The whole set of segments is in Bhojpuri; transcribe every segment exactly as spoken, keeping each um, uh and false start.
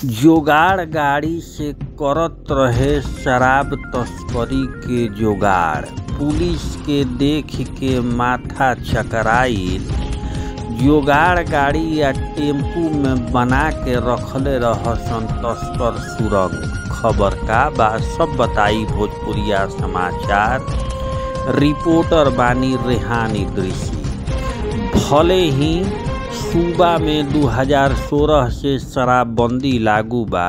जोगाड़ गाड़ी से करत रहे शराब तस्करी के जोगाड़। पुलिस के देख के माथा चकराइल। जोगाड़ गाड़ी या टेम्पू में बना के रखले रहसन तस्कर सुरंग। खबर का बा सब बताई भोजपुरिया समाचार। रिपोर्टर बानी रेहान इद्रिसी। भले ही सूबा में दो हज़ार सोलह से शराबबंदी लागू बा,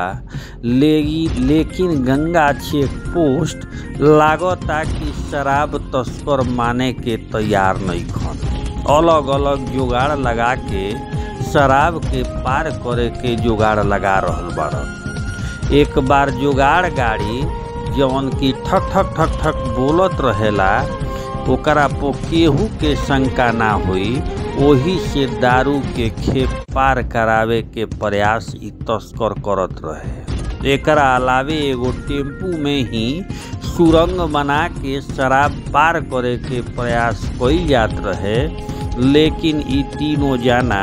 लेकिन गंगा चेक पोस्ट लागता कि शराब तस्कर माने के तैयार नहीं खन। अलग अलग जुगाड़ लगा के शराब के पार करे के जुगाड़ लगा रहल बाड़न। एक बार जुगाड़ गाड़ी जवन की ठक ठक ठक ठक बोलत रहेला, ओकरा पो केहू के शंका ना होई। ओही से दारू के खेप पार करावे के प्रयास इ तस्कर करत रहे। एकरा अलावे एगो टेम्पू में ही सुरंग बना के शराब पार करे के प्रयास कइल जात रहे, लेकिन इ तीनों जाना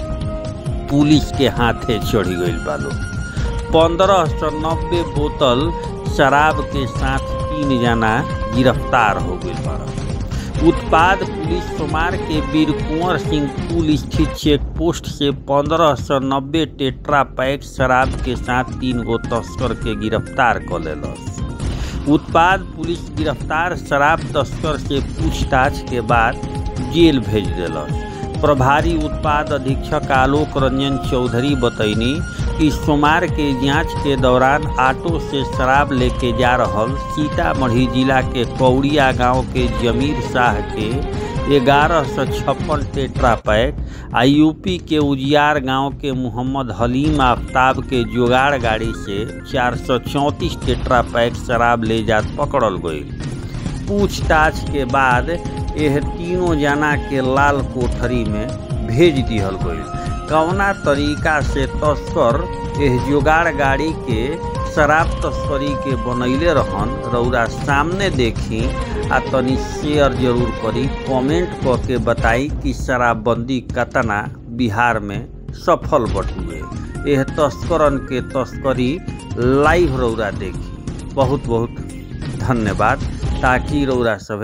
पुलिस के हाथे चढ़ी गइल बालो। पंद्रह सौ नब्बे बोतल शराब के साथ तीन जना गिरफ्तार हो गइल बाड़न। उत्पाद पुलिस सोमवार के वीर कुंवर सिंह पुल स्थित चेक पोस्ट से पंद्रह सौ नब्बे टेट्रा पैक शराब के साथ तीन गो तस्कर के गिरफ्तार कर लेलस। उत्पाद पुलिस गिरफ्तार शराब तस्कर से पूछताछ के बाद जेल भेज देलस। प्रभारी उत्पाद अधीक्षक आलोक रंजन चौधरी बतैनी कि सोमवार के जांच के दौरान ऑटो से शराब लेके जा रहल सीतामढ़ी जिला के कौड़िया गांव के जमीर शाह के ग्यारह सौ छप्पन टेट्रा पैक आ यूपी के उजियार गांव के मोहम्मद हलीम आफ्ताब के जोगाड़ गाड़ी से चार सौ चौंतीस टेट्रा पैक शराब ले जात पकड़ल गई। पूछताछ के बाद यह तीनों जना के लाल कोठरी में भेज दिहल गई। कौना तरीका से तस्कर यह जोगाड़ गाड़ी के शराब तस्करी के बनैले रहन, रउरा सामने देखी आ तनी शेयर जरूर करी। कमेंट करके बताई कि शराबबंदी कतना बिहार में सफल बटुए। यह तस्करन के तस्करी लाइव रउरा देखी। बहुत बहुत धन्यवाद। ताकि रउरा सब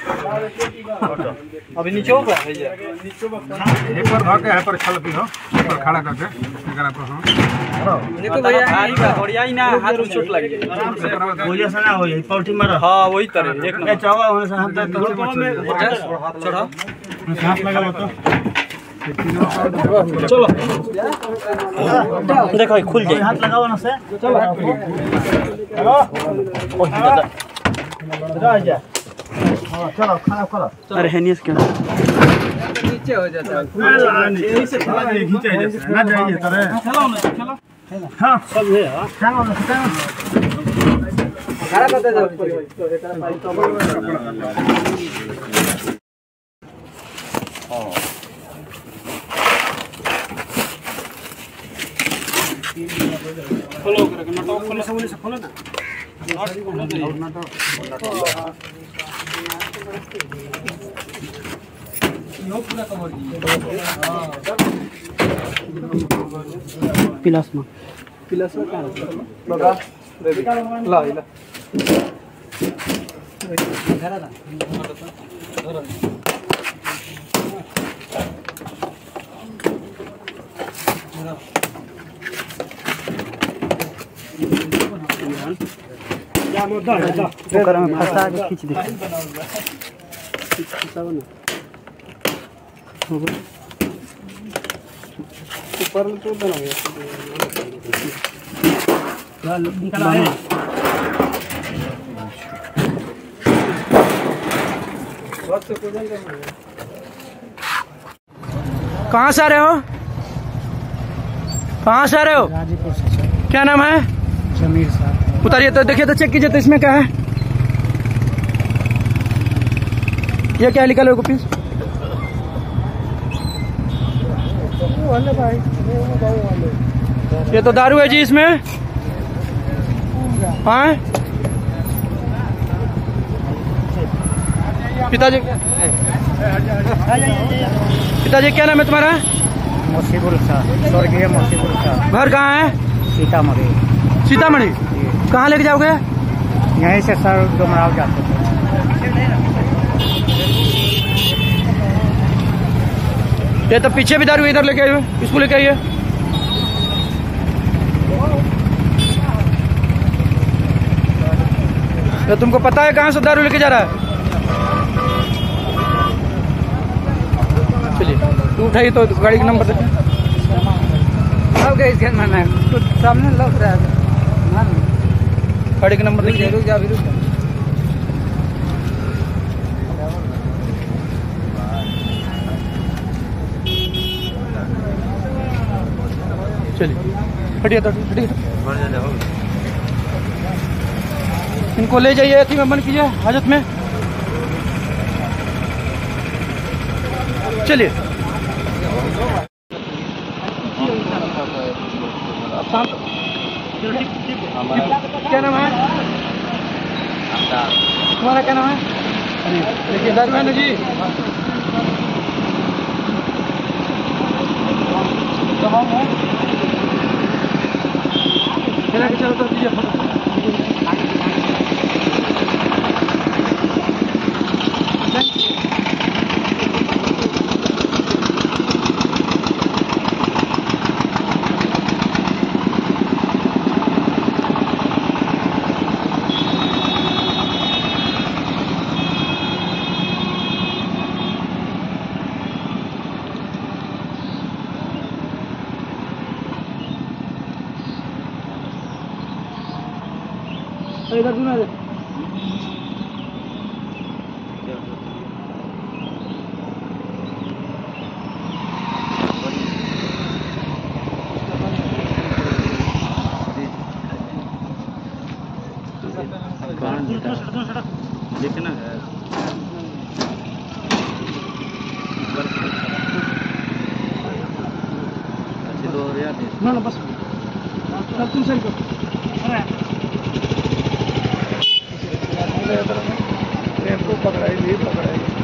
अभी नीचे हो गया भैया नीचे एक बार भाग के यहां पर चल भी हो पर खड़ा करके एकरा पर हां देखो भैया आई बा बढ़िया ही ना हाथ में चोट लग गई भैया से ना होई पलटी मार। हां वही तरह एक नंबर चावा होने से हम तो चढ़ा हाथ लगा तो चलो देखो खुल जाए हाथ लगाओ ना से चलो हेलो ओ दादा राजा हां चलो खाना करो। अरे हेनियस क्यों नीचे हो जाता है यही से थोड़ा खींचा जाए ना जाइए तरे चलो ना चलो हां सब है हां चलो ना खड़ा करते जाओ हां फॉलो करके ना तो फॉलो से फॉलो ना पिलासमा पिलासमा कहाँ बगा ला ला घरा ना ओकरा में फंसा के खींच दे खींचाओ ना ऊपर तो बना गया चल निकाल है कहाँ से आ रहे हो कहाँ से आ रहे हो गाजीपुर से। क्या नाम है जमीर साहब। उतारिए तो देखिए तो चेक कीजिए तो इसमें क्या है ये क्या लिखा लोगों प्लीज ये तो दारू है जी इसमें हाँ पिताजी पिताजी क्या नाम है तुम्हारा? मुसीबुल शाह, स्वर्गीय मुसीबुल शाह। घर कहाँ है? सीतामढ़ी। सीतामढ़ी कहाँ लेके जाओगे? यहीं से सर डुमराव जाते थे। ये तो पीछे भी दारू इधर लेके आइए, इसको लेके आइए। तो तुमको पता है कहाँ से दारू लेके जा रहा है? चलिए तू उठाइए तो गाड़ी का नंबर देते हैं। सामने लग रहा है, गाड़ी का नंबर देखिए। रुक जा, रुक जा। चलिए हटिए तो हटिए। इनको ले जाइए, अथी में बंद कीजिए हाजत में। चलिए क्या नाम है तुम्हारा? क्या नाम है? देखिए दरमियान जी चला के चलो तो दीजिए फोटो। इधर दूना दे। लिखना है अच्छी दो यार ना ना बस तुम सही करो। पकड़ाई नहीं पकड़ाई